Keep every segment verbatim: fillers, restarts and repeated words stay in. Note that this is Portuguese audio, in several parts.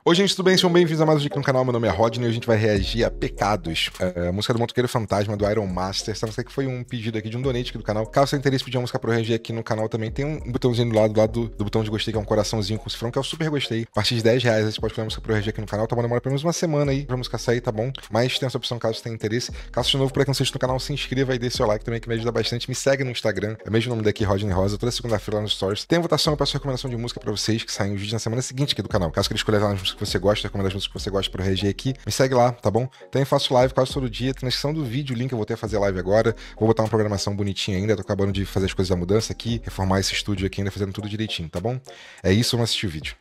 Oi, gente, tudo bem? Sejam bem-vindos a mais um vídeo aqui no canal. Meu nome é Rodney e a gente vai reagir a Pecados, é, a música do Motoqueiro Fantasma, do Iron Master. Essa música que foi um pedido aqui de um donate aqui do canal. Caso você tenha interesse em pedir uma música pra eu reagir aqui no canal também, tem um botãozinho do lado, do lado do, do botão de gostei, que é um coraçãozinho com cifrão, que é o super gostei. A partir de dez reais você pode pedir uma música pra eu reagir aqui no canal. Tá bom? Demora pelo menos uma semana aí pra música sair, tá bom? Mas tem essa opção caso você tenha interesse. Caso seja novo por aqui, não seja no canal, se inscreva e dê seu like também, que me ajuda bastante. Me segue no Instagram, é o mesmo nome daqui, Rodney Rosa. Toda segunda-feira lá nos stories. Tem votação, eu peço recomendação de música pra vocês, que saem os vídeos na semana seguinte aqui do canal. Caso queira escolher lá as músicas que você gosta, recomenda as músicas que você gosta pra reagir aqui, me segue lá, tá bom? Também faço live quase todo dia, tem na descrição do vídeo o link, eu vou ter a fazer live agora. Vou botar uma programação bonitinha ainda, tô acabando de fazer as coisas da mudança aqui, reformar esse estúdio aqui ainda, fazendo tudo direitinho, tá bom? É isso, vamos assistir o vídeo.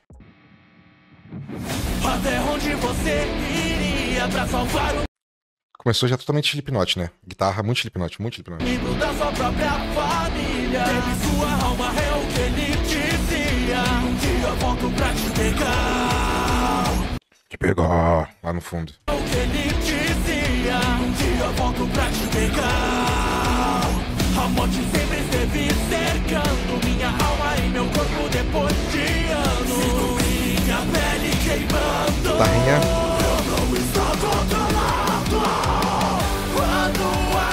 Até onde você iria pra salvar o Começou já totalmente Slipknot, né? Guitarra, muito Slipknot, muito Slipknot. membro da sua própria família? Teve sua alma, é o que ele dizia. Um dia eu volto pra te pegar. Que pegar lá no fundo. É o que ele dizia. Um dia eu volto pra te pegar. A morte sempre esteve cercando minha alma e meu corpo depois de anos. Sinto minha pele queimando. Guitarrinha. Eu não estou controlado. Quando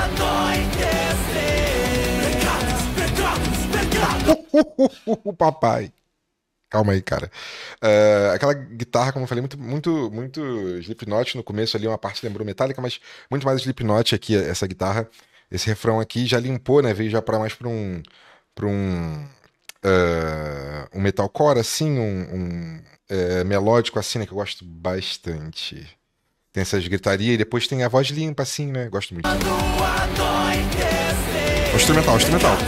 anoitecer. Pecados, pecados, pecados. Papai. Calma aí, cara. Uh, aquela guitarra, como eu falei, muito, muito, muito Slipknot no começo ali, uma parte lembrou Metallica, mas muito mais Slipknot aqui, essa guitarra. Esse refrão aqui já limpou, né? Veio já para mais para um, para um, uh, um metalcore, assim, um, um uh, melódico assim, né? Que eu gosto bastante. Tem essas gritarias e depois tem a voz limpa, assim, né? Gosto muito. O instrumental, o instrumental.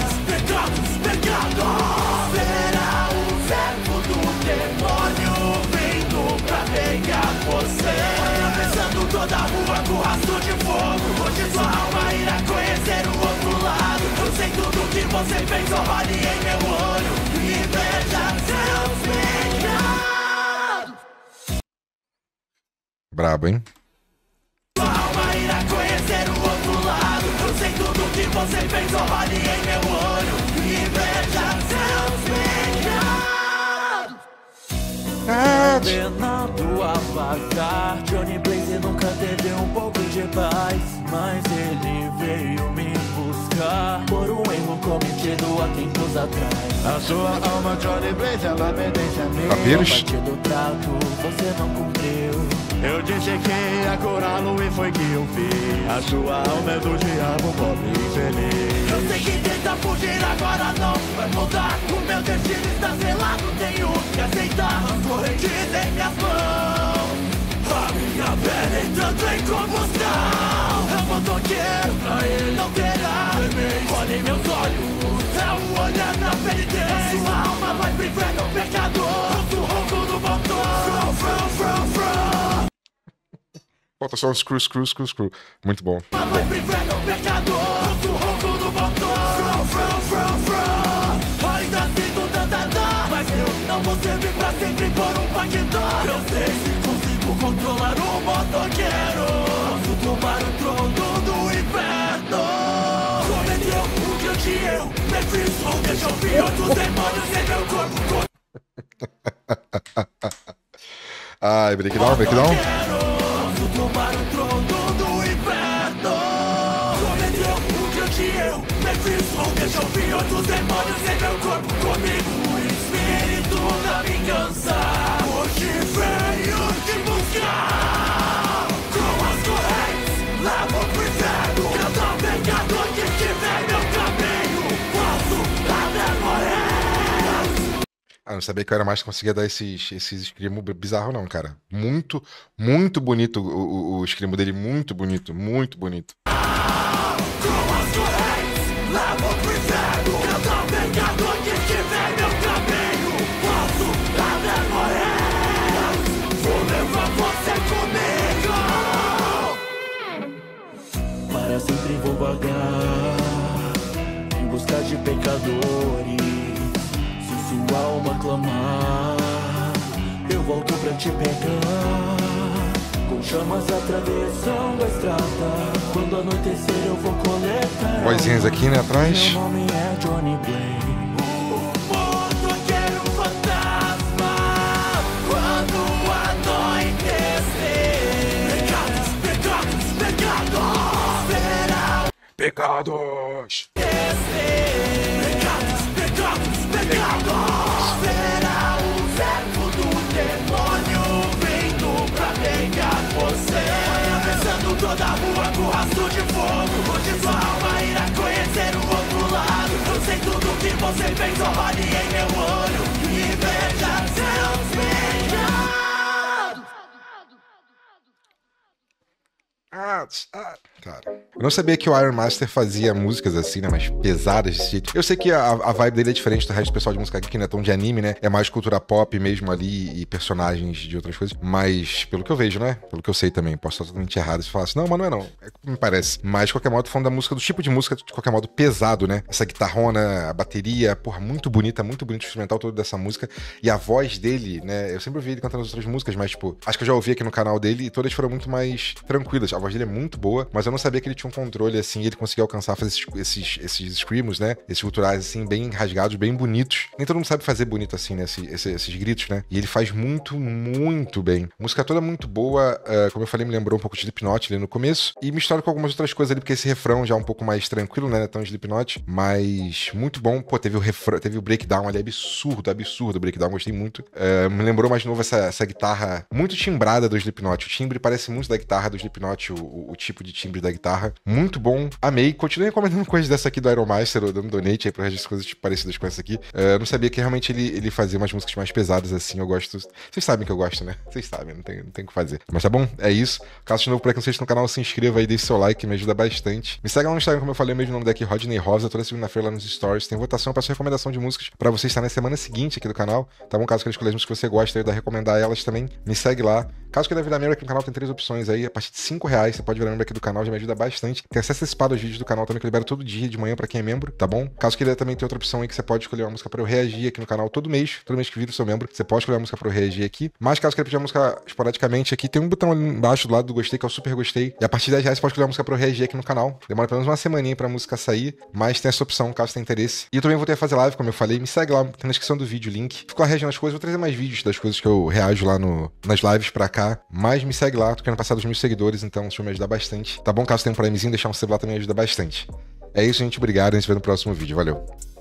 Toda a rua com rastro de fogo. Hoje sua alma irá conhecer o outro lado. Eu sei tudo que você fez, ó, olhe em meu olho e veja seus pecados. Brabo, hein? Sua alma irá conhecer o outro lado. Eu sei tudo que você fez, ó, olhe em meu olho e veja seus pecados. Condenado a pagar, Johnny Blaze nunca teve um pouco de paz, mas ele veio me buscar por um erro cometido há tempos atrás. A sua alma, Johnny Blaze, ela pertence a mim. Papeiros? A partir do trato, você não cumpriu. Eu disse que ia curá-lo e foi que eu fiz. A sua alma é do diabo, pobre e infeliz. Eu sei que tenta fugir, agora não vai mudar. O meu destino está selado, tenho que aceitar as correntes em minhas mãos. A minha pele entrando em combustão. É um motoqueiro, pra ele não terá remédio. Olhe em meus olhos, é o olhar na pele dele. A sua alma vai pro inferno, pecador. Ouço o ronco do motor. From, from, from, from. Falta só um screw, screw, screw, screw. Muito bom. Vai pro inferno, pecador. Ouço o ronco do motor. From, from, from, from. Ainda sinto tanta dor, mas eu não vou servir pra sempre por um paquetão. Eu sei se consigo controlar o motoqueiro. Posso tomar o trono do inferno. Cometeu o que eu te eu me fiz. Ou deixa eu vir outros demônios em meu corpo. Ai, breakdown, breakdown. Posso tomar o trono do inferno. Cometeu o que eu te eu me fiz. Ou deixa eu vir outros demônios em meu corpo comigo. O espírito da vingança hoje veio te buscar. Com as correntes levo pro inferno. Cada pecador que tiver meu caminho posso até morrer. Ah, não sabia que eu era mais que conseguia dar esses, esses screamo bizarro não, cara. Muito, muito bonito o, o, o screamo dele, muito bonito, muito bonito. Com as correntes levo pro inferno. Cada pecador que tiver meu caminho posso até morrer. Vou levar você comigo. Para sempre vou vagar em busca de pecadores. Se sua alma clamar, eu volto pra te pegar. Com chamas atravessando a estrada. Quando anoitecer eu vou coletar. Vozinhas aqui, né, atrás. Meu nome é Johnny Blaze. O motoqueiro fantasma. Quando Pecados! Pecados, pecados, pecados. Será o servo do demônio vindo pra pegar você. Atravessando toda a rua com rastro de fogo, onde sua alma irá conhecer o outro lado. Eu sei tudo que você fez, ó, olhe em meu olho e veja seus pecados. Ah, ah, cara. Eu não sabia que o Iron Master fazia músicas assim, né? Mais pesadas desse jeito. Eu sei que a, a vibe dele é diferente do resto do pessoal de música aqui, que não é tão de anime, né? É mais cultura pop mesmo ali e personagens de outras coisas. Mas, pelo que eu vejo, né? Pelo que eu sei também. Posso estar totalmente errado se falar assim, não, mas não é não. É como me parece. Mas, de qualquer modo, falando da música, do tipo de música, de qualquer modo, pesado, né? Essa guitarrona, a bateria, porra, muito bonita, muito bonito o instrumental todo dessa música. E a voz dele, né? Eu sempre ouvi ele cantando as outras músicas, mas, tipo, acho que eu já ouvi aqui no canal dele e todas foram muito mais tranquilas. A voz dele é muito boa, mas eu não sabia que ele tinha um controle assim, e ele conseguia alcançar fazer esses, esses, esses screamos, né? Esses guturais assim, bem rasgados, bem bonitos. Nem todo mundo sabe fazer bonito assim, né? Esse, esse, esses gritos, né? E ele faz muito, muito bem. A música toda muito boa, uh, como eu falei, me lembrou um pouco de Slipknot ali no começo, e mistura com algumas outras coisas ali, porque esse refrão já é um pouco mais tranquilo, né? Tão Slipknot, mas muito bom. Pô, teve o refrão, teve o breakdown ali, absurdo, absurdo o breakdown, gostei muito. Uh, me lembrou mais de novo essa, essa guitarra muito timbrada do Slipknot. O timbre parece muito da guitarra do Slipknot, o, o, o tipo de timbre da guitarra. Muito bom, amei. Continuei recomendando coisas dessa aqui do Iron Master, dando donate aí pra resto de coisas tipo, parecidas com essa aqui. Uh, eu não sabia que realmente ele, ele fazia umas músicas mais pesadas assim, eu gosto. Vocês sabem que eu gosto, né? Vocês sabem, não tem, não tem o que fazer. Mas tá bom? É isso. Caso de novo por aqui não seja no canal, se inscreva aí, deixe seu like, me ajuda bastante. Me segue lá no Instagram, como eu falei, o mesmo nome daqui, Rodney Rosa, toda segunda-feira lá nos stories. Tem votação, eu peço recomendação de músicas pra você estar na semana seguinte aqui do canal, tá bom? Caso queira escolher as músicas que você gosta, eu dar recomendar elas também, me segue lá. Caso queira virar membro aqui no canal, tem três opções aí. A partir de cinco reais você pode virar membro aqui do canal, já me ajuda bastante. Tem acesso antecipado aos vídeos do canal também, que eu libero todo dia de manhã pra quem é membro, tá bom? Caso queira também ter outra opção aí, que você pode escolher uma música pra eu reagir aqui no canal todo mês. Todo mês que vira o seu membro, você pode escolher uma música pra eu reagir aqui. Mas caso queira pedir uma música esporadicamente aqui, tem um botão ali embaixo do lado do gostei, que é o super gostei. E a partir de dez reais você pode escolher uma música pra eu reagir aqui no canal. Demora pelo menos uma semaninha pra música sair, mas tem essa opção, caso tenha interesse. E eu também vou ter a fazer live, como eu falei. Me segue lá, tem na descrição do vídeo o link. Fico lá reagindo as coisas, vou trazer mais vídeos das coisas que eu reajo lá no, nas lives pra cá. Mas me segue lá, tô querendo passar dos mil seguidores, então isso vai me ajudar bastante. Tá bom? Caso tenha um primezinho, deixar um save lá também ajuda bastante. É isso, gente. Obrigado. A gente se vê no próximo vídeo. Valeu.